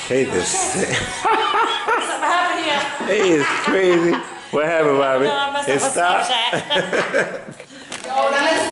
Hey, this. Something happened here. Hey, it's crazy. What happened, Bobby? No, I must It have stopped. a Snapchat.